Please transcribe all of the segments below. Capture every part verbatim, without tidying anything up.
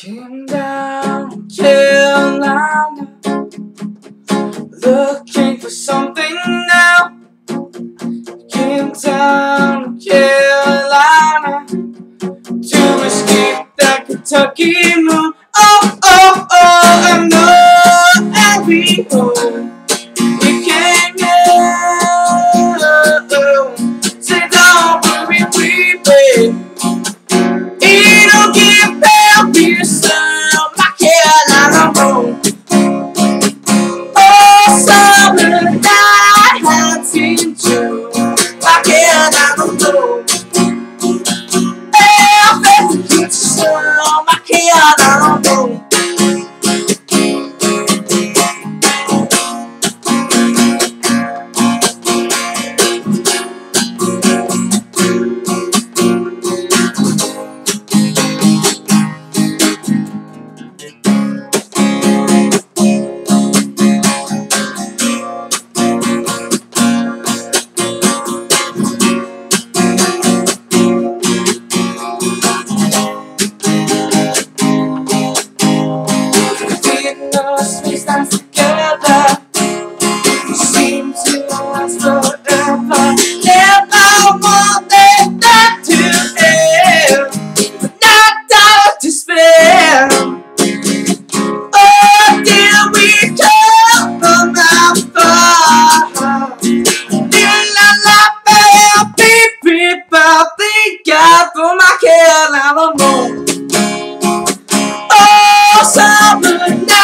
Came down Carolina, looking for something now. Came down Carolina to escape that Kentucky moon. Oh, oh, oh, I know I'll be home. We came here, say don't worry, we babe. It'll get better, be yourself, my Carolina home. Oh, summer nights in June, my Carolina home. Hey, I bet you get yourself, my Carolina home. Space dance together, seem to last forever. Never wanted that to end, but not out to spare. Oh, dear, we come from that far. Dear la la, bam, beep beep, I thank God for my Carolina home. Oh, summer night.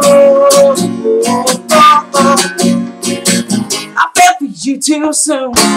You too soon.